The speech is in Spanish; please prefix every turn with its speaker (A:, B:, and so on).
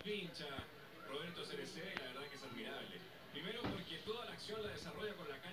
A: pincha Roberto Cerecé, la verdad que es admirable. Primero porque toda la acción la desarrolla con la